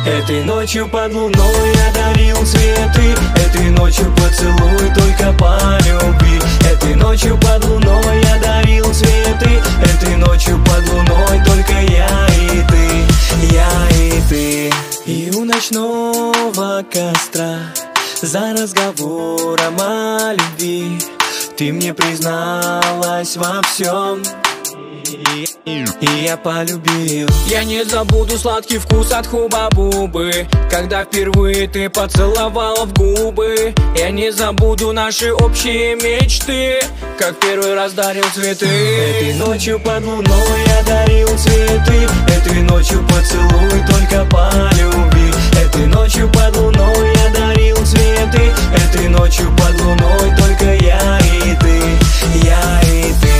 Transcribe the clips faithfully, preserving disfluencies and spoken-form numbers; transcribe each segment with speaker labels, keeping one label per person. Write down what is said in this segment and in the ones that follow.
Speaker 1: Этой ночью под луной я дарил цветы, этой ночью поцелуй только по любви. Этой ночью под луной я дарил цветы, этой ночью под луной только я и ты, я и ты. И у ночного костра за разговором о любви ты мне призналась во всем, и я полюбил.
Speaker 2: Я не забуду сладкий вкус от хуба-бубы, когда впервые ты поцеловала в губы. Я не забуду наши общие мечты, как первый раз дарил цветы.
Speaker 1: Этой ночью под луной я дарил цветы, этой ночью поцелуй только по любви. Этой ночью под луной я дарил цветы, этой ночью под луной только я и ты, я и ты.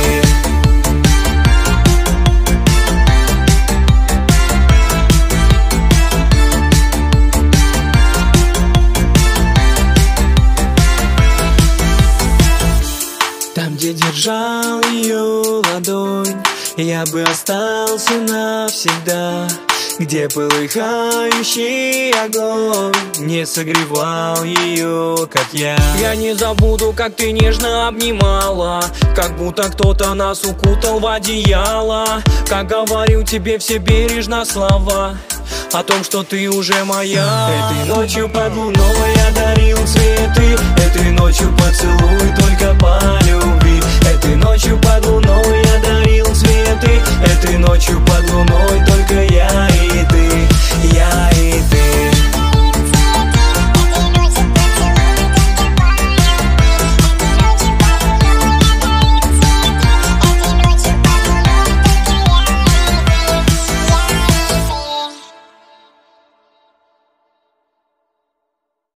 Speaker 1: Там, где держал ее ладонь, я бы остался навсегда. Где полыхающий огонь не согревал ее, как я.
Speaker 2: Я не забуду, как ты нежно обнимала, как будто кто-то нас укутал в одеяло. Как говорил тебе все бережно слова о том, что ты уже моя.
Speaker 1: Этой ночью под луной я дарил цветы, этой ночью поцелуй